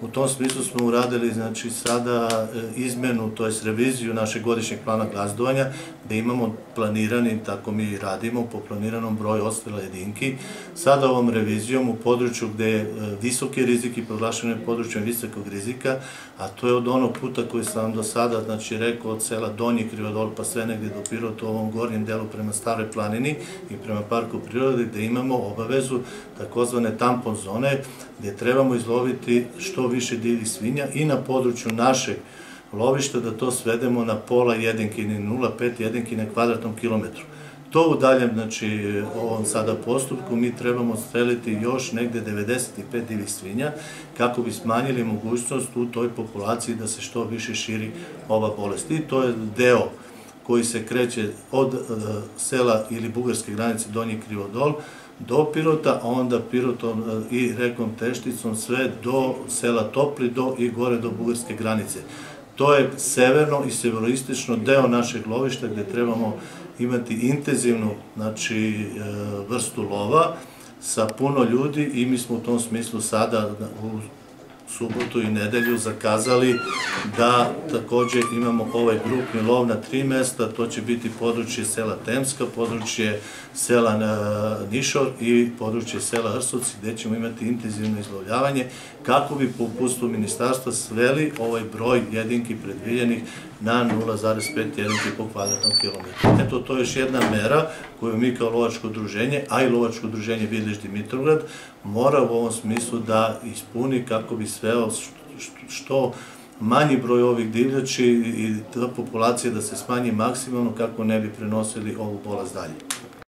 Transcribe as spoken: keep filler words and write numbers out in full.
U tom smislu smo uradili znači, sada izmenu, to je reviziju našeg godišnjeg plana gazdovanja, gde imamo planirani, tako mi radimo, po planiranom broju odstrela jedinki. Sada ovom revizijom u području gde je visoki rizik i proglašeno je područjem visokog rizika, a to je od onog puta koji sam vam do sada znači, rekao od sela Donji Krivodol pa sve negdje do Pirota u ovom gornjem delu prema Staroj planini i prema parku prirode, gde imamo obavezu takozvane tampon zone, gde trebamo izloviti što više divljih svinja i na području našeg lovišta da to svedemo na pola jedinki, nula zarez pet jedinki na kvadratnom kilometru. To u daljem, znači, ovom sada postupku mi trebamo streliti još negde devedeset pet divljih svinja kako bi smanjili mogućnost u toj populaciji da se što više širi ova bolest. I to je deo koji se kreće od sela ili bugarske granice Donji Krivodol do Pirota, a onda Pirotom i rekom Tešticom sve do sela Topli do i gore do bugarske granice. To je severno i severoistočno deo našeg lovišta gde trebamo imati intenzivnu znači, vrstu lova sa puno ljudi i mi smo u tom smislu sada u subotu i nedelju zakazali da takođe imamo ovaj grupni lov na tri mesta, to će biti područje sela Temska, područje sela Nišor i područje sela Rsovci, gde ćemo imati intenzivno izlovljavanje kako bi po uputstvu ministarstva sveli ovaj broj jedinki predviljenih na nula zarez pet jedinki po kvadratnom kilometru. Eto, to je još jedna mera koju mi kao lovačko udruženje, a i lovačko udruženje Vidliš Dimitrovgrad, mora u ovom smislu da ispuni kako bi sveo što manji broj ovih divljači i ta populacija da se smanji maksimalno kako ne bi prenosili ovu bolest dalje.